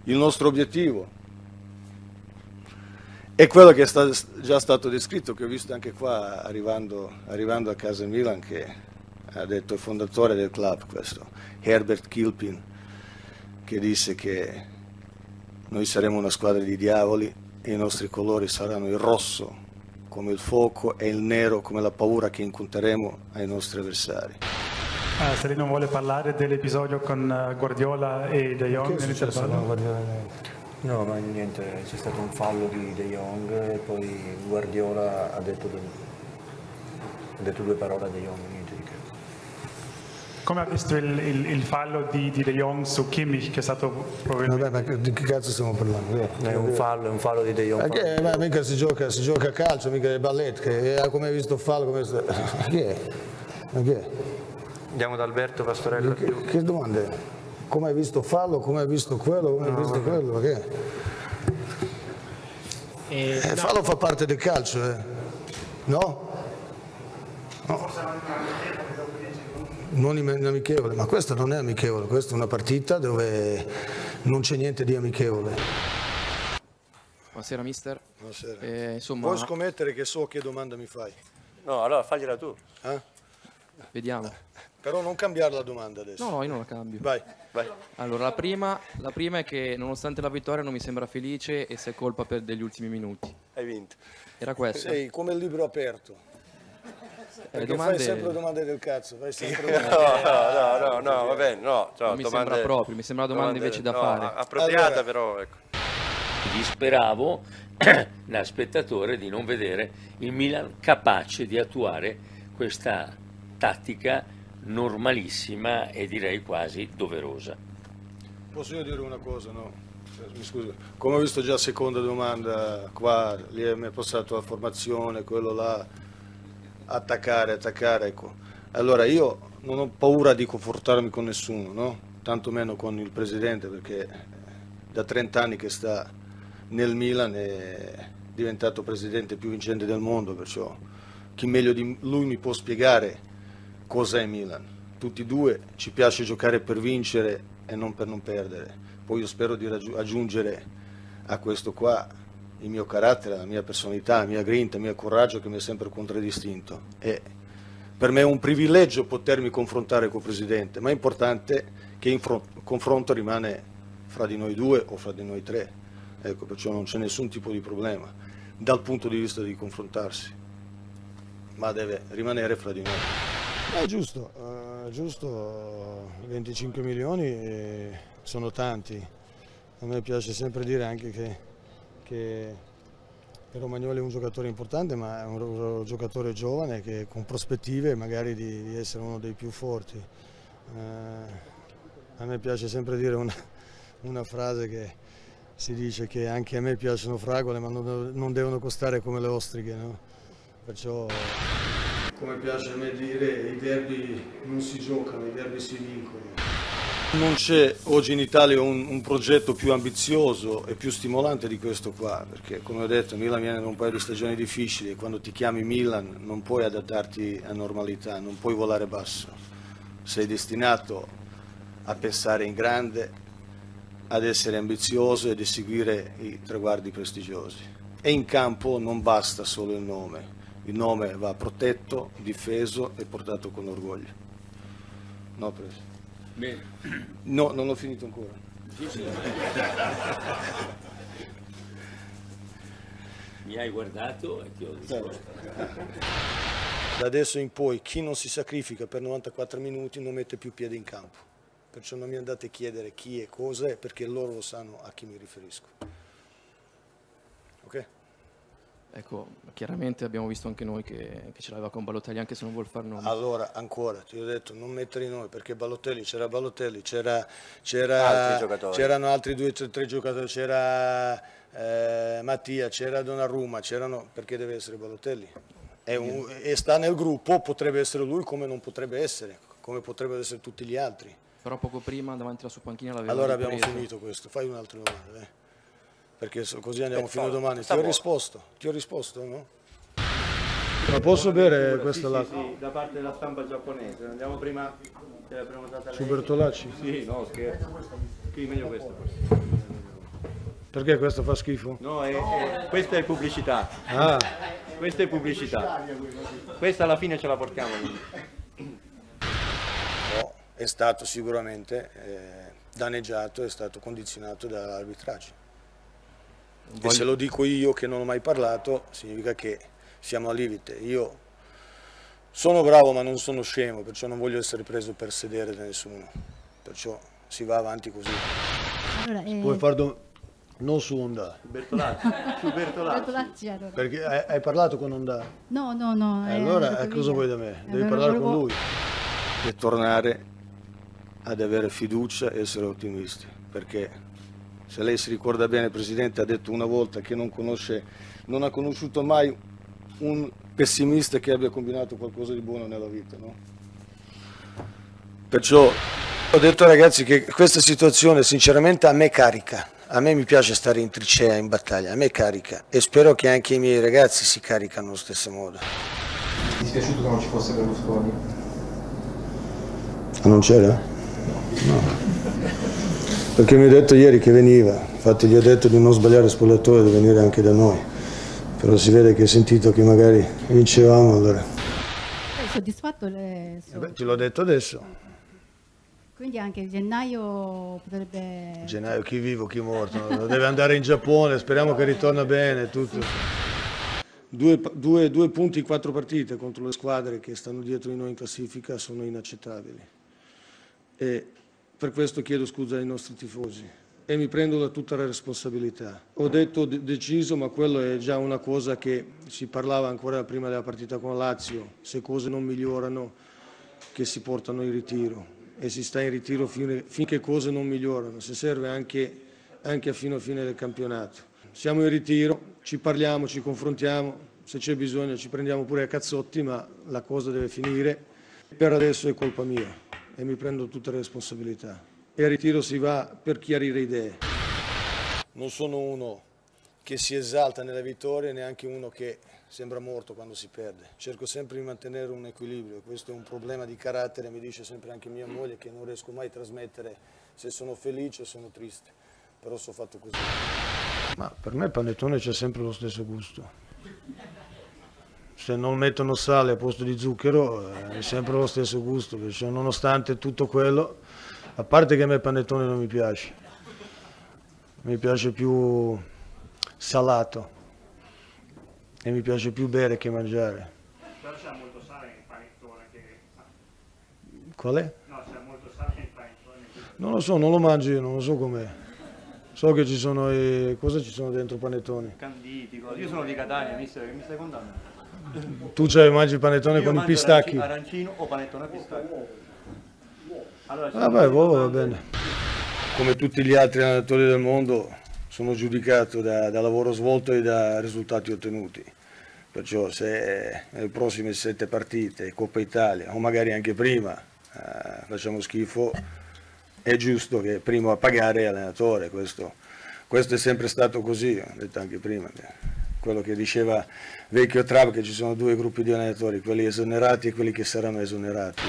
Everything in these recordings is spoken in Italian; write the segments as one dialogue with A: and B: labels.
A: il nostro obiettivo è quello che è già stato descritto, che ho visto anche qua arrivando a casa Milan, che ha detto il fondatore del club, questo Herbert Kilpin, che disse che noi saremo una squadra di diavoli e i nostri colori saranno il rosso come il fuoco e il nero come la paura che incontreremo ai nostri avversari.
B: Se lei non vuole parlare dell'episodio con Guardiola e De Jong nell'intervallo?
C: No, ma niente, c'è stato un fallo di De Jong e poi Guardiola ha detto due parole a De Jong, niente di che.
B: Come ha visto il fallo di De Jong su Kimmich, che è stato probabilmente...
D: Vabbè, ma di che cazzo stiamo parlando?
C: È un fallo di De Jong.
D: Ma mica si gioca a calcio, mica è ballet, come hai visto il fallo, come... Chi è? Ma chi è?
C: Andiamo da Alberto Pastorella.
D: Che domande è? Come hai visto fallo, come hai visto quello, come hai visto quello, ma che è? Fallo fa parte del calcio, no? No. Non amichevole, ma questa non è amichevole, questa è una partita dove non c'è niente di amichevole.
E: Buonasera mister.
A: Buonasera.
E: Insomma...
A: Puoi scommettere che so che domanda mi fai?
C: No, allora fagliela tu.
E: Vediamo.
A: Però non cambiare la domanda adesso.
E: No, io non la cambio.
A: Vai.
E: Allora, la prima è che nonostante la vittoria non mi sembra felice e se è colpa degli ultimi minuti.
C: Hai vinto.
E: Era questo?
A: Sei come il libro aperto. Perché
E: domande...
A: fai sempre domande del cazzo. Fai sempre
C: No, va bene, no.
E: Non mi sembra proprio, mi sembra una domanda invece da fare.
C: Appropriata
A: allora,
C: però, ecco.
F: Disperavo da spettatore di non vedere il Milan capace di attuare questa tattica normalissima e direi quasi doverosa.
A: Posso io dire una cosa, no? Mi scusi, come ho visto già la seconda domanda qua, lì mi è passato la formazione, quello là, attaccare, ecco. Allora io non ho paura di confrontarmi con nessuno, no? Tanto meno con il presidente, perché da 30 anni che sta nel Milan è diventato presidente più vincente del mondo, perciò chi meglio di lui mi può spiegare cos'è Milan. Tutti e due ci piace giocare per vincere e non per non perdere. Poi io spero di aggiungere a questo qua il mio carattere, la mia personalità, la mia grinta, il mio coraggio che mi ha sempre contraddistinto. E per me è un privilegio potermi confrontare col Presidente, ma è importante che il confronto rimane fra di noi due o fra di noi tre. Ecco, perciò non c'è nessun tipo di problema dal punto di vista di confrontarsi, ma deve rimanere fra di noi. È giusto, 25 milioni sono tanti. A me piace sempre dire anche che Romagnoli è un giocatore importante, ma è un giocatore giovane che con prospettive magari di essere uno dei più forti. A me piace sempre dire una frase che si dice che anche a me piacciono fragole, ma non devono costare come le ostriche, no? Perciò, come piace a me dire, i derby non si giocano, i derby si vincono. Non c'è oggi in Italia un progetto più ambizioso e più stimolante di questo qua, perché come ho detto Milan viene da un paio di stagioni difficili e quando ti chiami Milan non puoi adattarti a normalità, non puoi volare basso. Sei destinato a pensare in grande, ad essere ambizioso ed eseguire i traguardi prestigiosi. E in campo non basta solo il nome va protetto, difeso e portato con orgoglio. No, Presidente?
F: Bene.
A: No, non ho finito ancora.
F: Mi hai guardato e ti ho risposto.
A: Da adesso in poi chi non si sacrifica per 94 minuti non mette più piede in campo. Perciò non mi andate a chiedere chi e cosa è, perché loro lo sanno a chi mi riferisco. Ok?
E: Ecco, chiaramente abbiamo visto anche noi che ce l'aveva con Balotelli, anche se non vuol far nome.
A: Allora, ancora, ti ho detto, non mettere i nomi, perché Balotelli, c'erano altri 2 o 3 giocatori, c'era Mattia, c'era Donnarumma, perché deve essere Balotelli? E sta nel gruppo, potrebbe essere lui come non potrebbe essere, come potrebbero essere tutti gli altri.
E: Però poco prima, davanti alla sua panchina, l'aveva
A: Allora
E: ripreso.
A: abbiamo finito questo, fai un'altra domanda, dai. Perché così andiamo fino a domani. Ti ho risposto, no? Ma posso bere questa là?
G: Sì, da parte della stampa giapponese. Andiamo prima della prenotata lei.
A: Su Bertolacci?
G: Sì, no, scherzo. Qui meglio questo forse.
A: Perché questo fa schifo?
G: No, questa è pubblicità.
A: Ah,
G: Questa è pubblicità. Questa alla fine ce la portiamo.
A: no, è stato sicuramente danneggiato, è stato condizionato dall'arbitraggio. E se lo dico io che non ho mai parlato, significa che siamo al limite. Io sono bravo ma non sono scemo, perciò non voglio essere preso per sedere da nessuno. Perciò si va avanti così.
H: Allora,
A: Puoi farlo non su Onda.
G: Bertolazzi, su Bertolazzi.
H: Bertolazzi, allora.
A: Perché hai parlato con Onda?
H: No, no, no.
A: Allora cosa vuoi da me? Devi parlare con lui. E tornare ad avere fiducia e essere ottimisti, perché se lei si ricorda bene, il Presidente ha detto una volta che non ha conosciuto mai un pessimista che abbia combinato qualcosa di buono nella vita, no? Perciò ho detto ai ragazzi che questa situazione sinceramente a me carica, a me mi piace stare in trincea, in battaglia, a me carica e spero che anche i miei ragazzi si caricano allo stesso modo.
I: Ti è dispiaciuto che non ci fosse Berlusconi?
A: Ah, non c'era? No. Perché mi ha detto ieri che veniva, infatti gli ho detto di non sbagliare spogliatoio, di venire anche da noi, però si vede che ha sentito che magari vincevamo allora.
H: È soddisfatto?
A: Te l'ho detto adesso.
H: Quindi anche gennaio potrebbe...
A: Gennaio chi vivo, chi morto, deve andare in Giappone, speriamo che ritorna bene, tutto. Due punti in 4 partite contro le squadre che stanno dietro di noi in classifica sono inaccettabili. E per questo chiedo scusa ai nostri tifosi e mi prendo da tutta la responsabilità. Ho detto deciso, ma quello è già una cosa che si parlava ancora prima della partita con Lazio, se cose non migliorano che si portano in ritiro e si sta in ritiro finché cose non migliorano, se serve anche a fine del campionato. Siamo in ritiro, ci parliamo, ci confrontiamo, se c'è bisogno ci prendiamo pure a cazzotti, ma la cosa deve finire. Per adesso è colpa mia e mi prendo tutte le responsabilità. E al ritiro si va per chiarire idee. Non sono uno che si esalta nelle vittorie, neanche uno che sembra morto quando si perde. Cerco sempre di mantenere un equilibrio, questo è un problema di carattere, mi dice sempre anche mia moglie che non riesco mai a trasmettere se sono felice o sono triste, però sono fatto così. Ma per me il panettone c'è sempre lo stesso gusto. Se non mettono sale al posto di zucchero è sempre lo stesso gusto, perciò nonostante tutto quello, a parte che a me il panettone non mi piace più salato e mi piace più bere che mangiare.
B: Però c'è molto sale nel panettone che...
A: Qual è?
B: No, c'è molto sale nel panettone.
A: Non lo so, non lo mangio io, non lo so com'è. So che ci sono cosa ci sono dentro i panettoni?
G: Canditi, io sono di Catania, mister, che mi stai contando?
A: Tu mangi il panettone con i pistacchi?
G: Arancino o panettone a pistacchio? Allora,
A: vabbè, va bene. Come tutti gli altri allenatori del mondo sono giudicato da lavoro svolto e da risultati ottenuti. Perciò se nelle prossime 7 partite, Coppa Italia o magari anche prima, facciamo schifo, è giusto che primo a pagare è l'allenatore. Questo è sempre stato così, ho detto anche prima. Quello che diceva vecchio Trapp, che ci sono 2 gruppi di allenatori, quelli esonerati e quelli che saranno esonerati.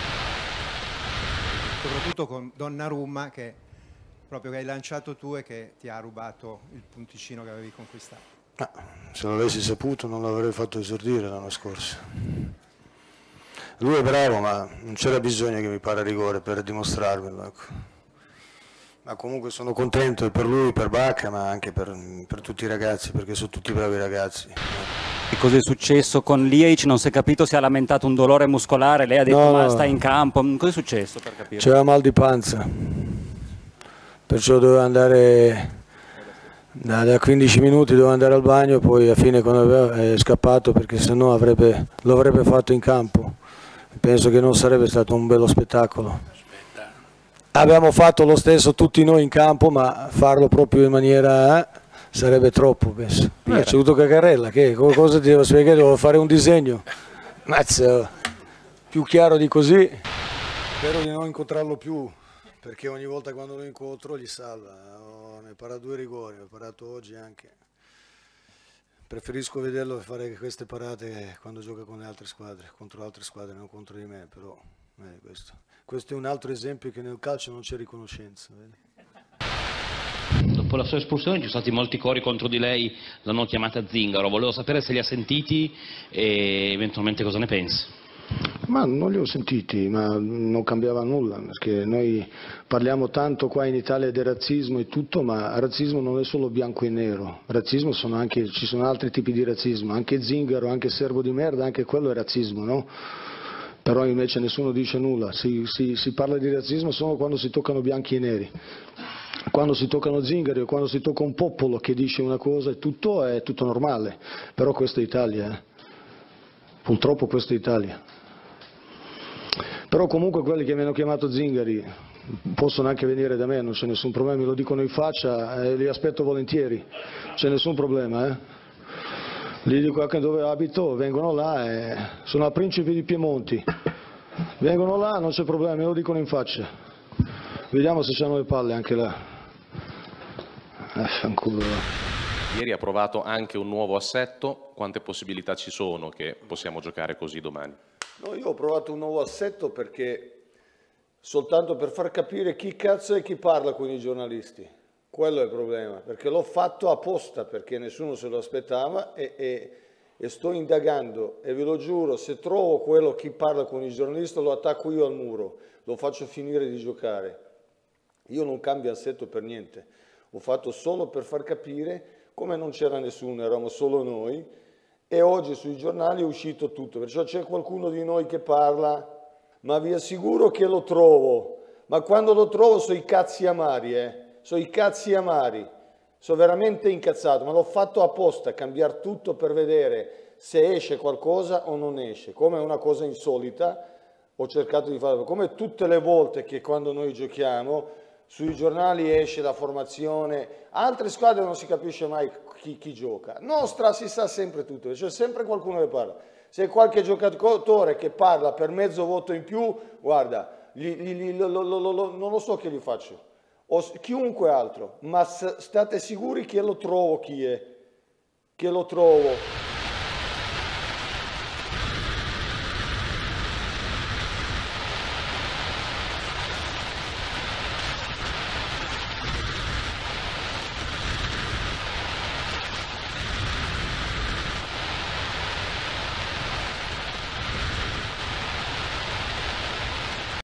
J: Soprattutto con Donnarumma, che proprio che hai lanciato tu e che ti ha rubato il punticino che avevi conquistato.
A: Se lo avessi saputo non l'avrei fatto esordire l'anno scorso. Lui è bravo, ma non c'era bisogno che mi para rigore per dimostrarmelo. Ecco. Ma comunque sono contento per lui, per Bacca, ma anche per tutti i ragazzi, perché sono tutti bravi ragazzi.
K: E cosa è successo con Lieic? Non si è capito se ha lamentato un dolore muscolare, lei ha detto ma sta in campo, cosa è successo per capire?
A: C'era mal di panza, perciò doveva andare, da 15 minuti doveva andare al bagno, poi a fine quando è scappato perché sennò lo avrebbe fatto in campo. Penso che non sarebbe stato un bello spettacolo. Abbiamo fatto lo stesso tutti noi in campo, ma farlo proprio in maniera sarebbe troppo, penso. C'è avuto Cacarella, che cosa ti devo spiegare? Devo fare un disegno. Mazza, più chiaro di così. Spero di non incontrarlo più, perché ogni volta quando lo incontro gli salva. Ne para 2 rigori, ho parato oggi anche. Preferisco vederlo fare queste parate quando gioca con le altre squadre, contro altre squadre, non contro di me, però questo è un altro esempio che nel calcio non c'è riconoscenza. Vedi?
L: dopo la sua espulsione ci sono stati molti cori contro di lei, l'hanno chiamata Zingaro. Volevo sapere se li ha sentiti e eventualmente cosa ne pensi.
A: Ma non li ho sentiti, ma non cambiava nulla, perché noi parliamo tanto qua in Italia di razzismo e tutto, ma razzismo non è solo bianco e nero, razzismo ci sono altri tipi di razzismo, anche Zingaro, anche servo di merda, anche quello è razzismo, no? Però invece nessuno dice nulla, si parla di razzismo solo quando si toccano bianchi e neri. Quando si toccano Zingari o quando si tocca un popolo che dice una cosa è tutto normale, però questa è Italia, purtroppo questa è Italia. Però comunque quelli che mi hanno chiamato Zingari possono anche venire da me, non c'è nessun problema, me lo dicono in faccia e li aspetto volentieri, non c'è nessun problema. Gli dico anche dove abito, vengono là, sono a Principi di Piemonti, vengono là, non c'è problema, me lo dicono in faccia, vediamo se c'hanno le palle anche là. Fanculo.
M: Ieri ha provato anche un nuovo assetto, quante possibilità ci sono che possiamo giocare così domani?
A: No, io ho provato un nuovo assetto perché soltanto per far capire chi cazzo è chi parla con i giornalisti. Quello è il problema, perché l'ho fatto apposta perché nessuno se lo aspettava e sto indagando e ve lo giuro, se trovo quello chi parla con i giornalisti lo attacco io al muro, lo faccio finire di giocare. Io non cambio assetto per niente, ho fatto solo per far capire come non c'era nessuno, eravamo solo noi. E oggi sui giornali è uscito tutto, perciò c'è qualcuno di noi che parla, ma vi assicuro che lo trovo, ma quando lo trovo so i cazzi amari, so i cazzi amari, sono veramente incazzato, ma l'ho fatto apposta, cambiare tutto per vedere se esce qualcosa o non esce, come è una cosa insolita, ho cercato di farlo, come tutte le volte che quando noi giochiamo, sui giornali esce la formazione, altre squadre non si capisce mai chi gioca, nostra si sa sempre tutto, c'è sempre qualcuno che parla, se qualche giocatore che parla per mezzo voto in più, guarda, non lo so che gli faccio, o chiunque altro, ma state sicuri che lo trovo chi è, che lo trovo.